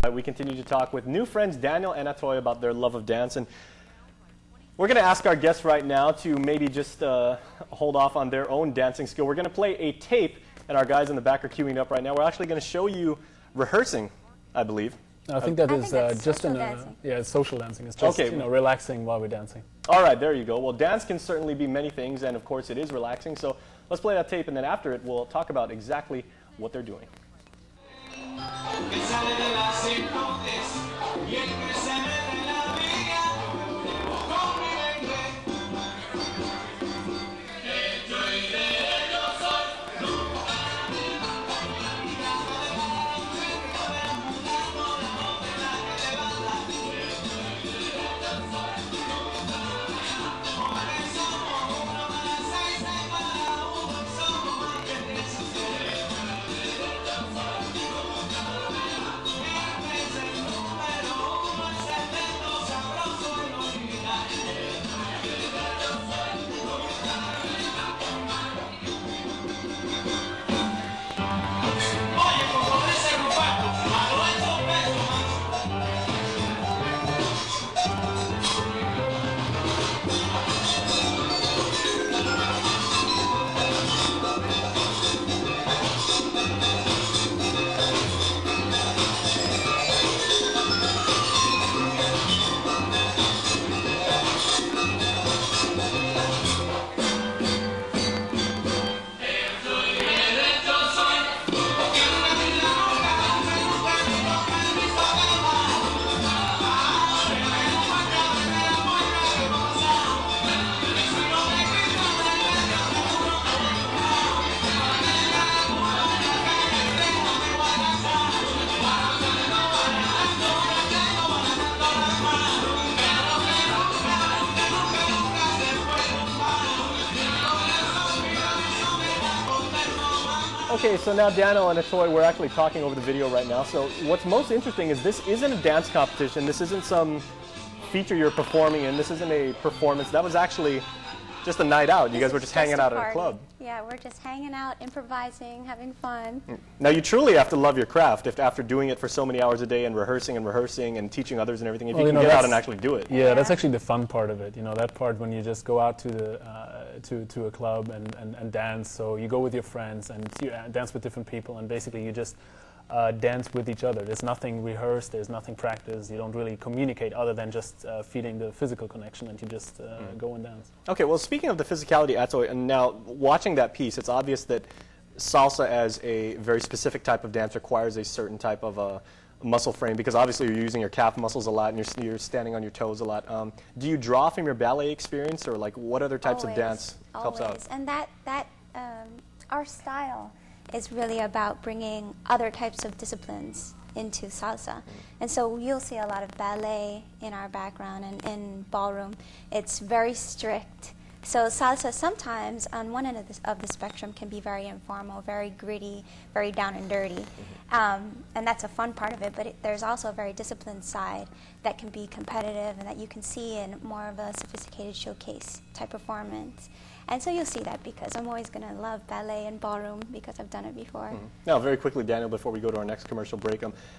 We continue to talk with new friends Daniel and Ahtoy about their love of dance, and we're going to ask our guests right now to maybe just hold off on their own dancing skill. We're going to play a tape, and our guys in the back are queuing up right now. We're actually going to show you rehearsing, I believe. I think that is just social dancing. It's just relaxing while we're dancing. All right, there you go. Well, dance can certainly be many things, and of course it is relaxing. So let's play that tape, and then after it, we'll talk about exactly what they're doing. Okay, so now Daniel and Ahtoy, we're actually talking over the video right now. So what's most interesting is this isn't a dance competition. This isn't some feature you're performing in. This isn't a performance. That was actually just a night out. You guys were just hanging out at a club. Yeah, we're just hanging out, improvising, having fun. Now you truly have to love your craft if after doing it for so many hours a day and rehearsing and teaching others and everything, if you can get out and actually do it. Yeah, that's actually the fun part of it. You know, that part when you just go out to the to a club and dance. So you go with your friends and you dance with different people, and basically you just dance with each other. There's nothing rehearsed, there's nothing practiced. You don't really communicate other than just feeding the physical connection, and you just go and dance. Okay, well, speaking of the physicality, Ahtoy, and now watching that piece, it's obvious that salsa as a very specific type of dance requires a certain type of muscle frame, because obviously you're using your calf muscles a lot and you're standing on your toes a lot. Do you draw from your ballet experience, or like what other types of dance helps out? And our style is really about bringing other types of disciplines into salsa. And so you'll see a lot of ballet in our background, and in ballroom it's very strict. So salsa sometimes on one end of the spectrum can be very informal, very gritty, very down and dirty. And that's a fun part of it, but there's also a very disciplined side that can be competitive and that you can see in more of a sophisticated showcase type performance. And so you'll see that, because I'm always going to love ballet and ballroom because I've done it before. Now, very quickly, Daniel, before we go to our next commercial break,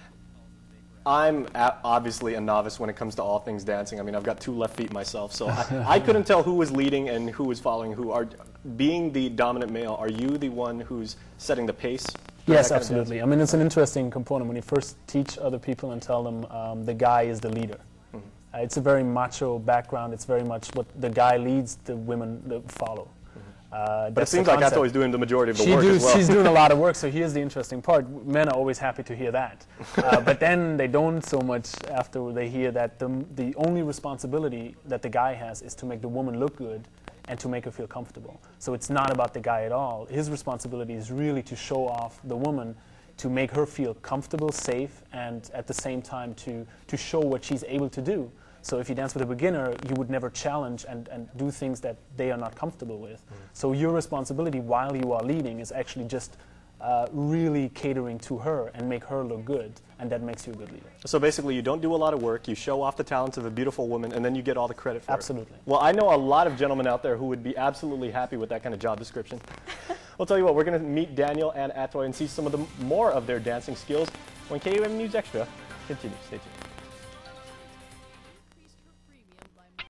I'm obviously a novice when it comes to all things dancing. I mean, I've got two left feet myself, so I couldn't tell who was leading and who was following who. Being the dominant male, are you the one who's setting the pace? Yes, absolutely. I mean, it's an interesting component when you first teach other people and tell them the guy is the leader. It's a very macho background. It's very much what the guy leads, the women follow. But it seems like Ahtoy is doing the majority of the work as well. She's doing a lot of work, so here's the interesting part. Men are always happy to hear that. But then they don't so much after they hear that the only responsibility that the guy has is to make the woman look good and to make her feel comfortable. So it's not about the guy at all. His responsibility is really to show off the woman, to make her feel comfortable, safe, and at the same time to show what she's able to do. So if you dance with a beginner, you would never challenge and do things that they are not comfortable with. So your responsibility while you are leading is actually just really catering to her and make her look good, and that makes you a good leader. So basically you don't do a lot of work, you show off the talents of a beautiful woman, and then you get all the credit for it. Absolutely. Well, I know a lot of gentlemen out there who would be absolutely happy with that kind of job description. I'll tell you what, we're going to meet Daniel and Ahtoy and see some of the more of their dancing skills when KUM News Extra Continue. Stay tuned.